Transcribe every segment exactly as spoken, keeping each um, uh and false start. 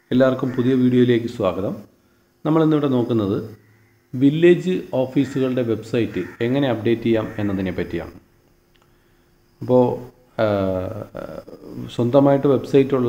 എല്ലാവർക്കും പുതിയ വീഡിയോയിലേക്ക് സ്വാഗതം. നമ്മൾ ഇന്നിവിടെ നോക്കുന്നത് വില്ലേജ് ഓഫീസുകളുടെ വെബ്സൈറ്റ് എങ്ങനെ അപ്ഡേറ്റ് ചെയ്യാം എന്നതിനെ പറ്റിയാണ്. അപ്പോൾ സ്വന്തമായിട്ട് വെബ്സൈറ്റുള്ള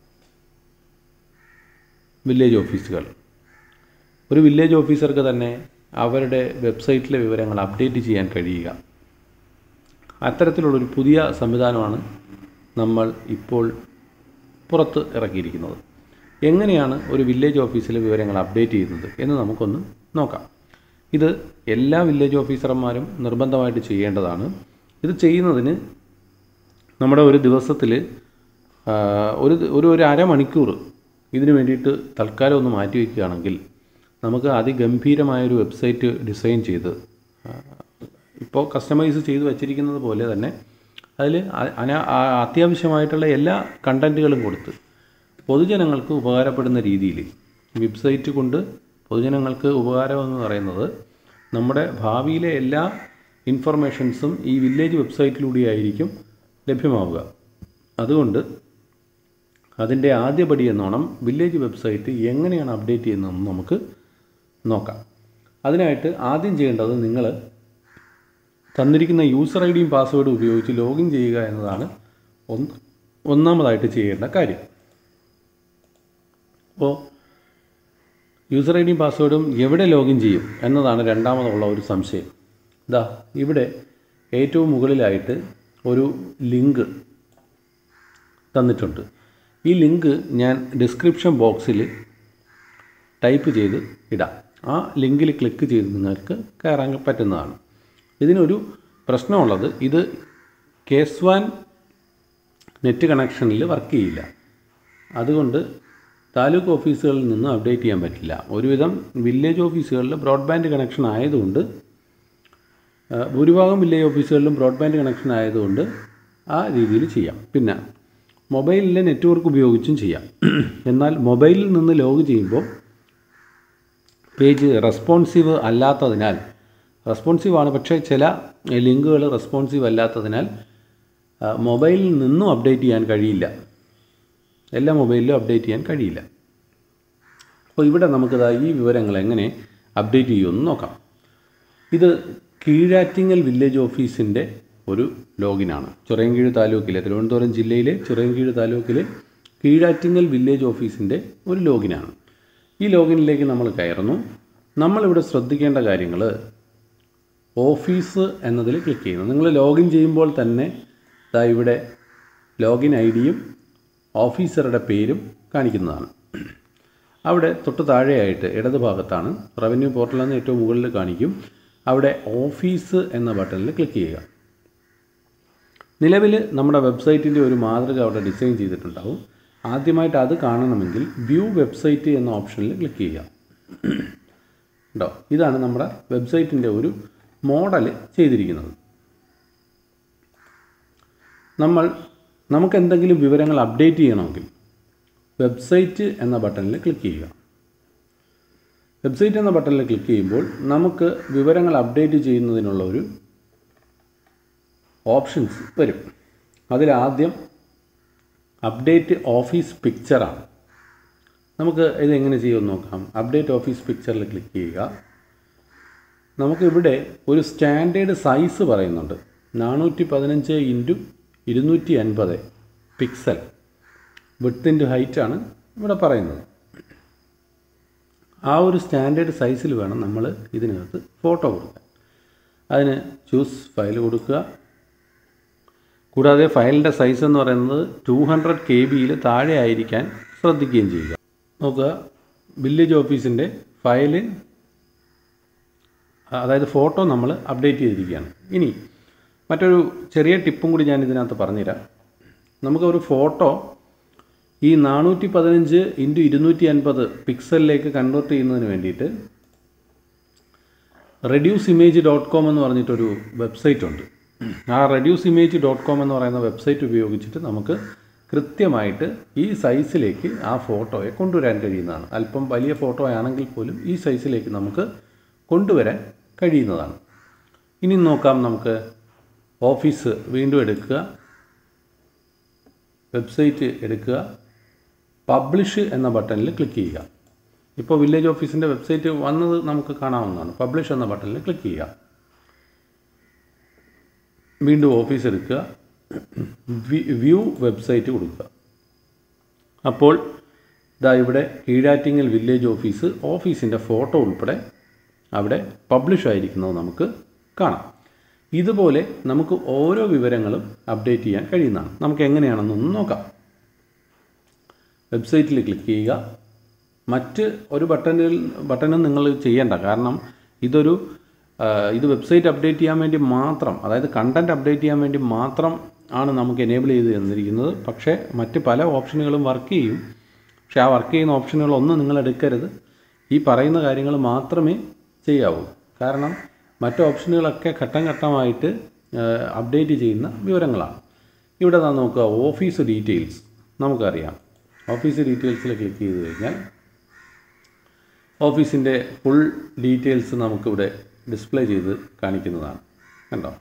വില്ലേജ് ഓഫീസുകൾ, ഒരു വില്ലേജ് ഓഫീസർക്ക് തന്നെ അവരുടെ വെബ്സൈറ്റിലെ വിവരങ്ങൾ അപ്ഡേറ്റ് ചെയ്യാൻ കഴിയുക, അത്തരത്തിലുള്ളൊരു പുതിയ സംവിധാനമാണ് നമ്മൾ ഇപ്പോൾ പുറത്ത് ഇറക്കിയിരിക്കുന്നത്. എങ്ങനെയാണ് ഒരു വില്ലേജ് ഓഫീസിലെ വിവരങ്ങൾ അപ്ഡേറ്റ് ചെയ്യുന്നത് എന്ന് നമുക്കൊന്ന് നോക്കാം. ഇത് എല്ലാ വില്ലേജ് ഓഫീസർമാരും നിർബന്ധമായിട്ട് ചെയ്യേണ്ടതാണ്. ഇത് ചെയ്യുന്നതിന് നമ്മുടെ ഒരു ദിവസത്തിൽ ഒരു ഒരു ഒരു അരമണിക്കൂർ ഇതിനു വേണ്ടിയിട്ട് തൽക്കാലം ഒന്ന് മാറ്റി വയ്ക്കുകയാണെങ്കിൽ നമുക്ക് അതിഗംഭീരമായൊരു വെബ്സൈറ്റ് ഡിസൈൻ ചെയ്ത്, ഇപ്പോൾ കസ്റ്റമൈസ് ചെയ്ത് വച്ചിരിക്കുന്നത് പോലെ തന്നെ അതിൽ അത്യാവശ്യമായിട്ടുള്ള എല്ലാ കണ്ടൻറ്റുകളും കൊടുത്ത് പൊതുജനങ്ങൾക്ക് ഉപകാരപ്പെടുന്ന രീതിയിൽ വെബ്സൈറ്റ് കൊണ്ട് പൊതുജനങ്ങൾക്ക് ഉപകാരമെന്ന് പറയുന്നത് നമ്മുടെ ഭാവിയിലെ എല്ലാ ഇൻഫർമേഷൻസും ഈ വില്ലേജ് വെബ്സൈറ്റിലൂടെയായിരിക്കും ലഭ്യമാവുക. അതുകൊണ്ട് അതിൻ്റെ ആദ്യപടി എന്നോണം വില്ലേജ് വെബ്സൈറ്റ് എങ്ങനെയാണ് അപ്ഡേറ്റ് ചെയ്യുന്നതെന്ന് നമുക്ക് നോക്കാം. അതിനായിട്ട് ആദ്യം ചെയ്യേണ്ടത് നിങ്ങൾ തന്നിരിക്കുന്ന യൂസർ ഐ ഡിയും പാസ്വേഡും ഉപയോഗിച്ച് ലോഗിൻ ചെയ്യുക എന്നതാണ് ഒന്ന് ഒന്നാമതായിട്ട് ചെയ്യേണ്ട കാര്യം. അപ്പോൾ യൂസർ ഐ ഡിയും പാസ്വേഡും എവിടെ ലോഗിൻ ചെയ്യും എന്നതാണ് രണ്ടാമതുള്ള ഒരു സംശയം. ഇതാ ഇവിടെ ഏറ്റവും മുകളിലായിട്ട് ഒരു ലിങ്ക് തന്നിട്ടുണ്ട്. ഈ ലിങ്ക് ഞാൻ ഡിസ്ക്രിപ്ഷൻ ബോക്സിൽ ടൈപ്പ് ചെയ്ത് ഇടാം. ആ ലിങ്കിൽ ക്ലിക്ക് ചെയ്ത് നിങ്ങൾക്ക് കയറാൻ പറ്റുന്നതാണ്. ഇതിനൊരു പ്രശ്നമുള്ളത്, ഇത് കേസ് വാൻ നെറ്റ് കണക്ഷനിൽ വർക്ക് ചെയ്യില്ല. അതുകൊണ്ട് താലൂക്ക് ഓഫീസുകളിൽ നിന്ന് അപ്ഡേറ്റ് ചെയ്യാൻ പറ്റില്ല. ഒരുവിധം വില്ലേജ് ഓഫീസുകളിൽ ബ്രോഡ്ബാൻഡ് കണക്ഷൻ ആയതുകൊണ്ട്, ഭൂരിഭാഗം വില്ലേജ് ഓഫീസുകളിലും ബ്രോഡ്ബാൻഡ് കണക്ഷൻ ആയതുകൊണ്ട് ആ രീതിയിൽ ചെയ്യാം. പിന്നെ മൊബൈലിലെ നെറ്റ്വർക്ക് ഉപയോഗിച്ചും ചെയ്യാം. എന്നാൽ മൊബൈലിൽ നിന്ന് ലോഗ് ചെയ്യുമ്പോൾ പേജ് റെസ്പോൺസീവ് അല്ലാത്തതിനാൽ, റെസ്പോൺസീവ് ആണ് പക്ഷേ ചില ലിങ്കുകൾ റെസ്പോൺസീവ് അല്ലാത്തതിനാൽ മൊബൈലിൽ നിന്നും അപ്ഡേറ്റ് ചെയ്യാൻ കഴിയില്ല. എല്ലാ മൊബൈലിലും അപ്ഡേറ്റ് ചെയ്യാൻ കഴിയില്ല. അപ്പോൾ ഇവിടെ നമുക്കിത് ഈ വിവരങ്ങൾ എങ്ങനെ അപ്ഡേറ്റ് ചെയ്യുമെന്ന് നോക്കാം. ഇത് കീഴാറ്റിങ്ങൽ വില്ലേജ് ഓഫീസിൻ്റെ ഒരു ലോഗിനാണ്. ചിറയൻകീഴ് താലൂക്കിലെ, തിരുവനന്തപുരം ജില്ലയിലെ ചിറയൻകീഴ് താലൂക്കിലെ കീഴാറ്റിങ്ങൽ വില്ലേജ് ഓഫീസിൻ്റെ ഒരു ലോഗിനാണ്. ഈ ലോഗിനിലേക്ക് നമ്മൾ കയറുന്നു. നമ്മളിവിടെ ശ്രദ്ധിക്കേണ്ട കാര്യങ്ങൾ, ഓഫീസ് എന്നതിൽ ക്ലിക്ക് ചെയ്യുന്നു. നിങ്ങൾ ലോഗിൻ ചെയ്യുമ്പോൾ തന്നെ ദാ ഇവിടെ ലോഗിൻ ഐ ഡിയും ഓഫീസറുടെ പേരും കാണിക്കുന്നതാണ്. അവിടെ തൊട്ട് താഴെയായിട്ട് ഇടത് ഭാഗത്താണ് റവന്യൂ പോർട്ടൽ എന്ന് ഏറ്റവും മുകളിൽ കാണിക്കും. അവിടെ ഓഫീസ് എന്ന ബട്ടണിൽ ക്ലിക്ക് ചെയ്യുക. നിലവിൽ നമ്മുടെ വെബ്സൈറ്റിൻ്റെ ഒരു മാതൃക അവിടെ ഡിസൈൻ ചെയ്തിട്ടുണ്ടാവും. ആദ്യമായിട്ട് അത് കാണണമെങ്കിൽ വ്യൂ വെബ്സൈറ്റ് എന്ന ഓപ്ഷനിൽ ക്ലിക്ക് ചെയ്യുക. കേട്ടോ, ഇതാണ് നമ്മുടെ വെബ്സൈറ്റിൻ്റെ ഒരു മോഡൽ ചെയ്തിരിക്കുന്നത്. നമ്മൾ നമുക്ക് എന്തെങ്കിലും വിവരങ്ങൾ അപ്ഡേറ്റ് ചെയ്യണമെങ്കിൽ വെബ്സൈറ്റ് എന്ന ബട്ടണിൽ ക്ലിക്ക് ചെയ്യുക. വെബ്സൈറ്റ് എന്ന ബട്ടണിൽ ക്ലിക്ക് ചെയ്യുമ്പോൾ നമുക്ക് വിവരങ്ങൾ അപ്ഡേറ്റ് ചെയ്യുന്നതിനുള്ള ഒരു ഓപ്ഷൻസ് വരും. അതിലാദ്യം അപ്ഡേറ്റ് ഓഫീസ് പിക്ചറാണ്. നമുക്ക് ഇത് എങ്ങനെ ചെയ്യുമെന്ന് നോക്കാം. അപ്ഡേറ്റ് ഓഫീസ് പിക്ചറിൽ ക്ലിക്ക് ചെയ്യുക. നമുക്കിവിടെ ഒരു സ്റ്റാൻഡേർഡ് സൈസ് പറയുന്നുണ്ട്. നാനൂറ്റി പതിനഞ്ച് ഇൻറ്റു ഇരുന്നൂറ്റി അൻപത് പിക്സൽ വിഡ്ത്ത് ഇൻറ്റു ഹൈറ്റാണ് ഇവിടെ പറയുന്നത്. ആ ഒരു സ്റ്റാൻഡേർഡ് സൈസിൽ വേണം നമ്മൾ ഇതിനകത്ത് ഫോട്ടോ കൊടുക്കാൻ. അതിന് ചൂസ് ഫയൽ കൊടുക്കുക. കൂടാതെ ഫയലിൻ്റെ സൈസ് എന്ന് പറയുന്നത് ടു ഹൺഡ്രഡ് കെ ബിയിൽ താഴെ ആയിരിക്കാൻ ശ്രദ്ധിക്കുകയും ചെയ്യുക. നോക്കുക, വില്ലേജ് ഓഫീസിൻ്റെ ഫയല്, അതായത് ഫോട്ടോ നമ്മൾ അപ്ഡേറ്റ് ചെയ്തിരിക്കുകയാണ്. ഇനി മറ്റൊരു ചെറിയ ടിപ്പും കൂടി ഞാൻ ഇതിനകത്ത് പറഞ്ഞുതരാം. നമുക്കൊരു ഫോട്ടോ ഈ നാനൂറ്റി പതിനഞ്ച് ഇൻറ്റു ഇരുന്നൂറ്റി അൻപത് പിക്സലിലേക്ക് കൺവേർട്ട് ചെയ്യുന്നതിന് വേണ്ടിയിട്ട് റെഡ്യൂസ് ഇമേജ് ഡോട്ട് കോം എന്ന് പറഞ്ഞിട്ടൊരു വെബ്സൈറ്റ് ഉണ്ട്. ആ റെഡ്യൂസ് ഇമേജ് ഡോട്ട് കോം എന്ന് പറയുന്ന വെബ്സൈറ്റ് ഉപയോഗിച്ചിട്ട് നമുക്ക് കൃത്യമായിട്ട് ഈ സൈസിലേക്ക് ആ ഫോട്ടോയെ കൊണ്ടുവരാൻ കഴിയുന്നതാണ്. അല്പം വലിയ ഫോട്ടോ ആണെങ്കിൽ പോലും ഈ സൈസിലേക്ക് നമുക്ക് കൊണ്ടുവരാൻ കഴിയുന്നതാണ്. ഇനി നോക്കാം, നമുക്ക് ഓഫീസ് വീണ്ടും എടുക്കുക, വെബ്സൈറ്റ് എടുക്കുക, പബ്ലിഷ് എന്ന ബട്ടണിൽ ക്ലിക്ക് ചെയ്യുക. ഇപ്പോൾ വില്ലേജ് ഓഫീസിൻ്റെ വെബ്സൈറ്റ് വന്നത് നമുക്ക് കാണാവുന്നതാണ്. പബ്ലിഷ് എന്ന ബട്ടണിൽ ക്ലിക്ക് ചെയ്യുക. വീണ്ടും ഓഫീസ് എടുക്കുക, വ്യൂ വെബ്സൈറ്റ് കൊടുക്കുക. അപ്പോൾ ഇതാ ഇവിടെ കീഴാറ്റിങ്ങൽ വില്ലേജ് ഓഫീസ് ഓഫീസിൻ്റെ ഫോട്ടോ ഉൾപ്പെടെ അവിടെ പബ്ലിഷ് ആയിരിക്കുന്നത് നമുക്ക് കാണാം. ഇതുപോലെ നമുക്ക് ഓരോ വിവരങ്ങളും അപ്ഡേറ്റ് ചെയ്യാൻ കഴിയുന്നതാണ്. നമുക്ക് എങ്ങനെയാണെന്നൊന്ന് നോക്കാം. വെബ്സൈറ്റിൽ ക്ലിക്ക് ചെയ്യുക. മറ്റ് ഒരു ബട്ടണിൽ ബട്ടണും നിങ്ങൾ ചെയ്യേണ്ട, കാരണം ഇതൊരു ഇത് വെബ്സൈറ്റ് അപ്ഡേറ്റ് ചെയ്യാൻ വേണ്ടി മാത്രം, അതായത് കണ്ടൻറ്റ് അപ്ഡേറ്റ് ചെയ്യാൻ വേണ്ടി മാത്രം ആണ് നമുക്ക് എനേബിൾ ചെയ്ത് തന്നിരിക്കുന്നത്. പക്ഷേ മറ്റ് പല ഓപ്ഷനുകളും വർക്ക് ചെയ്യും. പക്ഷേ ആ വർക്ക് ചെയ്യുന്ന ഓപ്ഷനുകളൊന്നും നിങ്ങൾ എടുക്കരുത്. ഈ പറയുന്ന കാര്യങ്ങൾ മാത്രമേ ചെയ്യാവൂ. കാരണം മറ്റ് ഓപ്ഷനുകളൊക്കെ ഘട്ടം ഘട്ടമായിട്ട് അപ്ഡേറ്റ് ചെയ്യുന്ന വിവരങ്ങളാണ്. ഇവിടെ നാം നോക്കുക, ഓഫീസ് ഡീറ്റെയിൽസ്. നമുക്കറിയാം, ഓഫീസ് ഡീറ്റെയിൽസിൽ ക്ലിക്ക് ചെയ്ത് കഴിഞ്ഞാൽ ഓഫീസിൻ്റെ ഫുൾ ഡീറ്റെയിൽസ് നമുക്കിവിടെ ഡിസ്പ്ലേ ചെയ്ത് കാണിക്കുന്നതാണ്. കണ്ടോ?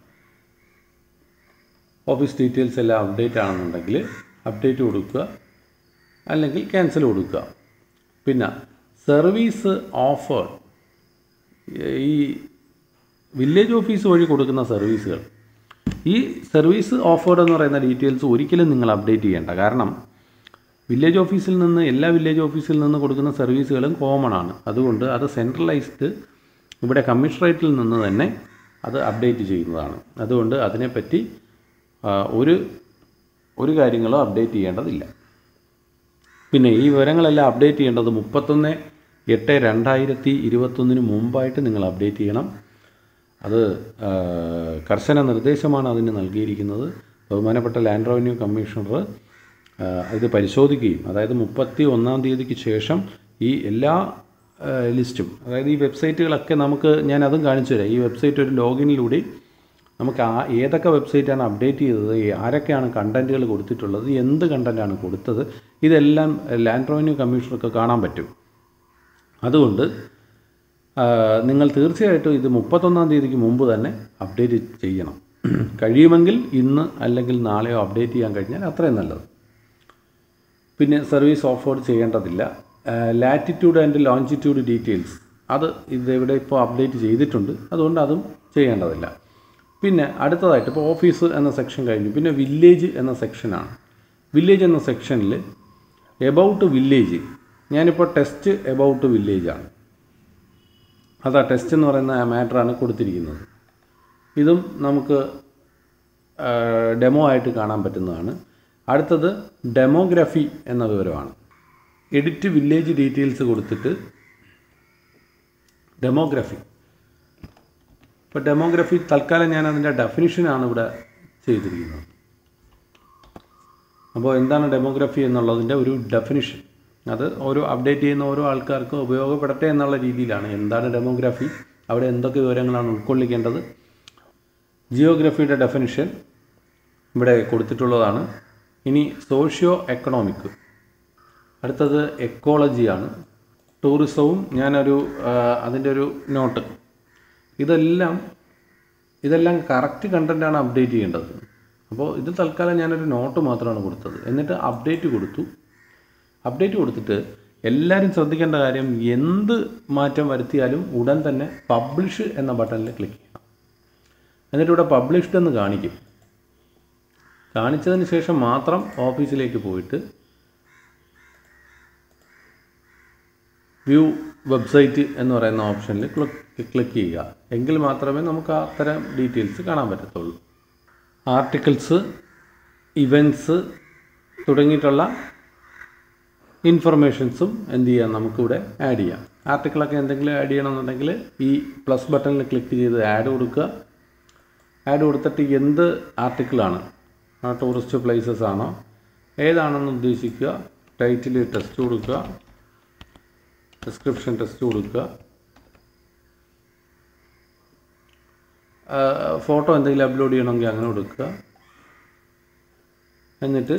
ഓഫീസ് ഡീറ്റെയിൽസ് എല്ലാം അപ്ഡേറ്റ് ആണെന്നുണ്ടെങ്കിൽ അപ്ഡേറ്റ് കൊടുക്കുക, അല്ലെങ്കിൽ ക്യാൻസൽ കൊടുക്കുക. പിന്നെ സർവീസ് ഓഫർ, ഈ വില്ലേജ് ഓഫീസ് വഴി കൊടുക്കുന്ന സർവീസുകൾ, ഈ സർവീസ് ഓഫേർഡ് എന്ന് പറയുന്ന ഡീറ്റെയിൽസ് ഒരിക്കലും നിങ്ങൾ അപ്ഡേറ്റ് ചെയ്യേണ്ട. കാരണം വില്ലേജ് ഓഫീസിൽ നിന്ന് എല്ലാ വില്ലേജ് ഓഫീസിൽ നിന്ന് കൊടുക്കുന്ന സർവീസുകളും കോമൺ ആണ്. അതുകൊണ്ട് അത് സെൻട്രലൈസ്ഡ് ഇവിടെ കമ്മീഷണറേറ്റിൽ നിന്ന് തന്നെ അത് അപ്ഡേറ്റ് ചെയ്യുന്നതാണ്. അതുകൊണ്ട് അതിനെപ്പറ്റി ഒരു ഒരു കാര്യങ്ങളോ അപ്ഡേറ്റ് ചെയ്യേണ്ടതില്ല. പിന്നെ ഈ വിവരങ്ങളെല്ലാം അപ്ഡേറ്റ് ചെയ്യേണ്ടത് മുപ്പത്തൊന്ന് എട്ട് രണ്ടായിരത്തി ഇരുപത്തൊന്നിന് മുമ്പായിട്ട് നിങ്ങൾ അപ്ഡേറ്റ് ചെയ്യണം. അത് കർശന നിർദ്ദേശമാണ് അതിന് നൽകിയിരിക്കുന്നത്. ബഹുമാനപ്പെട്ട ലാൻഡ് റവന്യൂ കമ്മീഷണർ ഇത് പരിശോധിക്കുകയും, അതായത് മുപ്പത്തി ഒന്നാം തീയതിക്ക് ശേഷം ഈ എല്ലാ ലിസ്റ്റും, അതായത് ഈ വെബ്സൈറ്റുകളൊക്കെ നമുക്ക്, ഞാൻ അതും കാണിച്ചു തരാം. ഈ വെബ്സൈറ്റ് ഒരു ലോഗിനിലൂടെ നമുക്ക് ആ ഏതൊക്കെ വെബ്സൈറ്റാണ് അപ്ഡേറ്റ് ചെയ്തത്, ആരൊക്കെയാണ് കണ്ടൻറ്റുകൾ കൊടുത്തിട്ടുള്ളത്, എന്ത് കണ്ടൻറ്റാണ് കൊടുത്തത്, ഇതെല്ലാം ലാൻഡ് റവന്യൂ കമ്മീഷണർക്ക് കാണാൻ പറ്റും. അതുകൊണ്ട് നിങ്ങൾ തീർച്ചയായിട്ടും ഇത് മുപ്പത്തൊന്നാം തീയതിക്ക് മുമ്പ് തന്നെ അപ്ഡേറ്റ് ചെയ്യണം. കഴിയുമെങ്കിൽ ഇന്ന് അല്ലെങ്കിൽ നാളെയോ അപ്ഡേറ്റ് ചെയ്യാൻ കഴിഞ്ഞാൽ അത്രയും നല്ലത്. പിന്നെ സർവീസ് ഓഫേർഡ് ചെയ്യേണ്ടതില്ല. ലാറ്റിറ്റ്യൂഡ് ആൻഡ് ലോഞ്ചിറ്റ്യൂഡ് ഡീറ്റെയിൽസ്, അത് ഇതിവിടെ ഇപ്പോൾ അപ്ഡേറ്റ് ചെയ്തിട്ടുണ്ട്. അതുകൊണ്ട് അതും ചെയ്യേണ്ടതില്ല. പിന്നെ അടുത്തതായിട്ട് ഇപ്പോൾ ഓഫീസ് എന്ന സെക്ഷൻ കഴിഞ്ഞു. പിന്നെ വില്ലേജ് എന്ന സെക്ഷനാണ്. വില്ലേജ് എന്ന സെക്ഷനിൽ എബൌട്ട് വില്ലേജ്, ഞാനിപ്പോൾ ടെസ്റ്റ് എബൌട്ട് വില്ലേജാണ്. അതാ ടെസ്റ്റ് എന്ന് പറയുന്ന മാറ്ററാണ് കൊടുത്തിരിക്കുന്നത്. ഇതും നമുക്ക് ഡെമോ ആയിട്ട് കാണാൻ പറ്റുന്നതാണ്. അടുത്തത് ഡെമോഗ്രഫി എന്ന വിവരമാണ്. എഡിറ്റ് വില്ലേജ് ഡീറ്റെയിൽസ് കൊടുത്തിട്ട് ഡെമോഗ്രഫി. ഇപ്പോൾ ഡെമോഗ്രഫി തൽക്കാലം ഞാൻ അതിൻ്റെ ഡെഫിനിഷനാണ് ഇവിടെ ചെയ്തിരിക്കുന്നത്. അപ്പോൾ എന്താണ് ഡെമോഗ്രഫി എന്നുള്ളതിൻ്റെ ഒരു ഡെഫിനിഷൻ, അത് ഓരോ അപ്ഡേറ്റ് ചെയ്യുന്ന ഓരോ ആൾക്കാർക്ക് ഉപയോഗപ്പെടട്ടെ എന്നുള്ള രീതിയിലാണ്. എന്താണ് ഡെമോഗ്രഫി, അവിടെ എന്തൊക്കെ വിവരങ്ങളാണ് ഉൾക്കൊള്ളിക്കേണ്ടത്. ജിയോഗ്രഫിയുടെ ഡെഫിനിഷൻ ഇവിടെ കൊടുത്തിട്ടുള്ളതാണ്. ഇനി സോഷ്യോ എക്കണോമിക്, അടുത്തത് എക്കോളജിയാണ്. ടൂറിസവും ഞാനൊരു അതിൻ്റെ ഒരു നോട്ട്, ഇതെല്ലാം ഇതെല്ലാം കറക്റ്റ് കണ്ടൻറ്റാണ് അപ്ഡേറ്റ് ചെയ്യേണ്ടത്. അപ്പോൾ ഇതിൽ തൽക്കാലം ഞാനൊരു നോട്ട് മാത്രമാണ് കൊടുത്തത്. എന്നിട്ട് അപ്ഡേറ്റ് കൊടുത്തു. അപ്ഡേറ്റ് കൊടുത്തിട്ട് എല്ലാവരും ശ്രദ്ധിക്കേണ്ട കാര്യം, എന്ത് മാറ്റം വരുത്തിയാലും ഉടൻ തന്നെ പബ്ലിഷ് എന്ന ബട്ടണിൽ ക്ലിക്ക് ചെയ്യണം. എന്നിട്ട് ഇവിടെ പബ്ലിഷ്ഡ് എന്ന് കാണിക്കും. കാണിച്ചതിന് ശേഷം മാത്രം ഓഫീസിലേക്ക് പോയിട്ട് വ്യൂ വെബ്സൈറ്റ് എന്ന് പറയുന്ന ഓപ്ഷനിൽ ക്ലിക്ക് ക്ലിക്ക് ചെയ്യുക. എങ്കിൽ മാത്രമേ നമുക്ക് അത്തരം ഡീറ്റെയിൽസ് കാണാൻ പറ്റത്തുള്ളൂ. ആർട്ടിക്കിൾസ്, ഇവൻറ്റ്സ് തുടങ്ങിയിട്ടുള്ള ഇൻഫർമേഷൻസും എന്ത് ചെയ്യാം, നമുക്കിവിടെ ആഡ് ചെയ്യാം. ആർട്ടിക്കിളൊക്കെ എന്തെങ്കിലും ആഡ് ചെയ്യണമെന്നുണ്ടെങ്കിൽ ഈ പ്ലസ് ബട്ടണിൽ ക്ലിക്ക് ചെയ്ത് ആഡ് കൊടുക്കുക. ആഡ് കൊടുത്തിട്ട് എന്ത് ആർട്ടിക്കിളാണ്, ആ ടൂറിസ്റ്റ് പ്ലേസസ് ആണോ ഏതാണെന്ന് ഉദ്ദേശിക്കുക. ടൈറ്റിൽ ടെസ്റ്റ് കൊടുക്കുക, ഡിസ്ക്രിപ്ഷൻ ടെസ്റ്റ് കൊടുക്കുക. ഫോട്ടോ എന്തെങ്കിലും അപ്ലോഡ് ചെയ്യണമെങ്കിൽ അങ്ങനെ കൊടുക്കുക. എന്നിട്ട്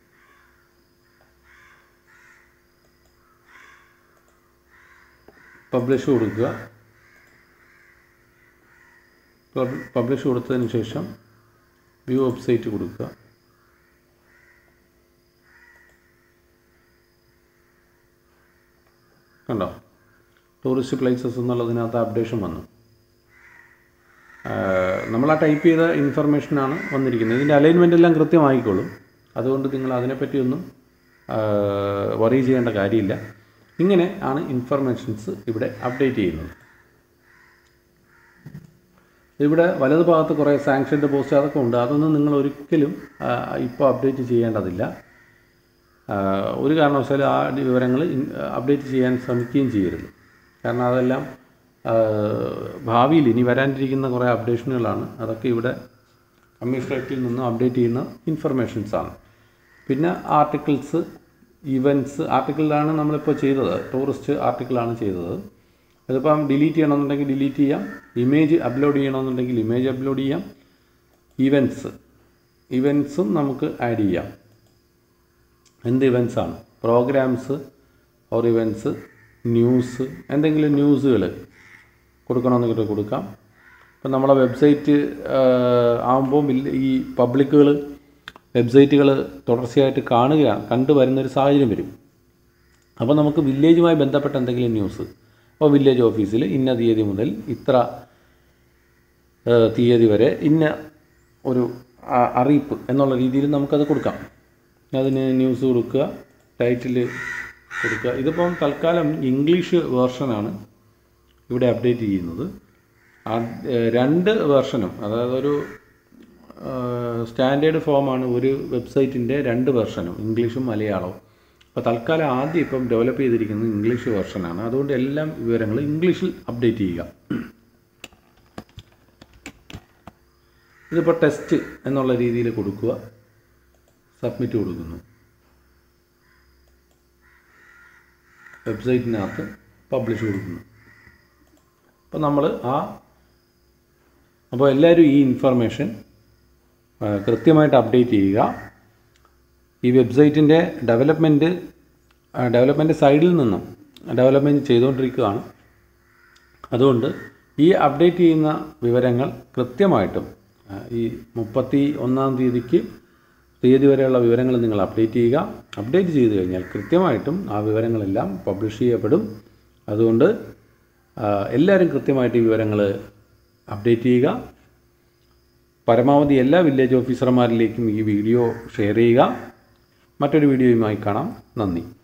പബ്ലിഷ് കൊടുക്കുക. പബ്ലിഷ് കൊടുത്തതിന് ശേഷം വ്യൂ വെബ്സൈറ്റ് കൊടുക്കുക. കണ്ടോ, ടൂറിസ്റ്റ് പ്ലേസസ് എന്നുള്ളതിനകത്ത് അപ്ഡേഷൻ വന്നു. നമ്മൾ ആ ടൈപ്പ് ചെയ്ത ഇൻഫർമേഷനാണ് വന്നിരിക്കുന്നത്. ഇതിൻ്റെ അലൈൻമെൻ്റ് എല്ലാം കൃത്യമായിക്കോളും. അതുകൊണ്ട് നിങ്ങൾ അതിനെപ്പറ്റിയൊന്നും വറി ചെയ്യേണ്ട കാര്യമില്ല. ഇങ്ങനെ ആണ് ഇൻഫർമേഷൻസ് ഇവിടെ അപ്ഡേറ്റ് ചെയ്യുന്നത്. ഇവിടെ വലതു ഭാഗത്ത് കുറേ സാങ്ഷൻഡ് പോസ്റ്റ് അതൊക്കെ ഉണ്ട്. അതൊന്നും നിങ്ങൾ ഒരിക്കലും ഇപ്പോൾ അപ്ഡേറ്റ് ചെയ്യേണ്ടതില്ല. ഒരു കാരണവശാലും ആ വിവരങ്ങൾ അപ്ഡേറ്റ് ചെയ്യാൻ ശ്രമിക്കുകയും ചെയ്യരുത്. കാരണം അതെല്ലാം ഭാവിയിൽ ഇനി വരാനിരിക്കുന്ന കുറേ അപ്ഡേഷനുകളാണ്. അതൊക്കെ ഇവിടെ കമ്മീഷണറേറ്റിൽ നിന്നും അപ്ഡേറ്റ് ചെയ്യുന്ന ഇൻഫർമേഷൻസാണ്. പിന്നെ ആർട്ടിക്കിൾസ്, ഇവൻറ്റ്സ്. ആർട്ടിക്കിളിലാണ് നമ്മളിപ്പോൾ ചെയ്തത്, ടൂറിസ്റ്റ് ആർട്ടിക്കിളാണ് ചെയ്തത്. അതിപ്പം ഡിലീറ്റ് ചെയ്യണമെന്നുണ്ടെങ്കിൽ ഡിലീറ്റ് ചെയ്യാം. ഇമേജ് അപ്ലോഡ് ചെയ്യണമെന്നുണ്ടെങ്കിൽ ഇമേജ് അപ്ലോഡ് ചെയ്യാം. ഇവൻറ്റ്സ് ഇവൻറ്റ്സും നമുക്ക് ആഡ് ചെയ്യാം. എന്ത് ഇവൻറ്റ്സാണ്? പ്രോഗ്രാംസ് ഓർ ഇവൻറ്റ്സ്, ന്യൂസ്, എന്തെങ്കിലും ന്യൂസുകൾ കൊടുക്കണമെന്നൊക്കെ കൊടുക്കാം. ഇപ്പം നമ്മളെ വെബ്സൈറ്റ് ആകുമ്പോൾ ഈ പബ്ലിക്കുകൾ വെബ്സൈറ്റുകൾ തുടർച്ചയായിട്ട് കാണുക കണ്ടു വരുന്നൊരു സാഹചര്യം വരും. അപ്പോൾ നമുക്ക് വില്ലേജുമായി ബന്ധപ്പെട്ട എന്തെങ്കിലും ന്യൂസ്, അപ്പോൾ വില്ലേജ് ഓഫീസിൽ ഇന്ന തീയതി മുതൽ ഇത്ര തീയതി വരെ ഇന്ന ഒരു അറിയിപ്പ് എന്നുള്ള രീതിയിൽ നമുക്കത് കൊടുക്കാം. അതിന് ന്യൂസ് കൊടുക്കുക, ടൈറ്റിൽ കൊടുക്കുക. ഇതിപ്പം തൽക്കാലം ഇംഗ്ലീഷ് വേർഷനാണ് ഇവിടെ അപ്ഡേറ്റ് ചെയ്യുന്നത്. രണ്ട് വേർഷനും, അതായത് ഒരു സ്റ്റാൻഡേർഡ് ഫോമാണ് ഒരു വെബ്സൈറ്റിൻ്റെ രണ്ട് വെർഷനും, ഇംഗ്ലീഷും മലയാളവും. അപ്പോൾ തൽക്കാലം ആദ്യം ഇപ്പം ഡെവലപ്പ് ചെയ്തിരിക്കുന്നത് ഇംഗ്ലീഷ് വെർഷനാണ്. അതുകൊണ്ട് എല്ലാം വിവരങ്ങൾ ഇംഗ്ലീഷിൽ അപ്ഡേറ്റ് ചെയ്യുക. ഇതിപ്പോൾ ടെസ്റ്റ് എന്നുള്ള രീതിയിൽ കൊടുക്കുക, സബ്മിറ്റ് കൊടുക്കുന്നു. വെബ്സൈറ്റിനകത്ത് പബ്ലിഷ് കൊടുക്കുന്നു. അപ്പോൾ നമ്മൾ ആ അപ്പോൾ എല്ലാവരും ഈ ഇൻഫർമേഷൻ കൃത്യമായിട്ട് അപ്ഡേറ്റ് ചെയ്യുക. ഈ വെബ്സൈറ്റിൻ്റെ ഡെവലപ്മെൻറ്റ് ഡെവലപ്മെൻറ്റ് സൈഡിൽ നിന്നും ഡെവലപ്മെൻറ്റ് ചെയ്തുകൊണ്ടിരിക്കുകയാണ്. അതുകൊണ്ട് ഈ അപ്ഡേറ്റ് ചെയ്യുന്ന വിവരങ്ങൾ കൃത്യമായിട്ടും ഈ മുപ്പത്തി ഒന്നാം തീയതിക്ക് തീയതി വരെയുള്ള വിവരങ്ങൾ നിങ്ങൾ അപ്ഡേറ്റ് ചെയ്യുക. അപ്ഡേറ്റ് ചെയ്ത് കഴിഞ്ഞാൽ കൃത്യമായിട്ടും ആ വിവരങ്ങളെല്ലാം പബ്ലിഷ് ചെയ്യപ്പെടും. അതുകൊണ്ട് എല്ലാവരും കൃത്യമായിട്ട് ഈ വിവരങ്ങൾ അപ്ഡേറ്റ് ചെയ്യുക. പരമാവധി എല്ലാ വില്ലേജ് ഓഫീസർമാരിലേക്കും ഈ വീഡിയോ ഷെയർ ചെയ്യുക. മറ്റൊരു വീഡിയോയുമായി കാണാം. നന്ദി.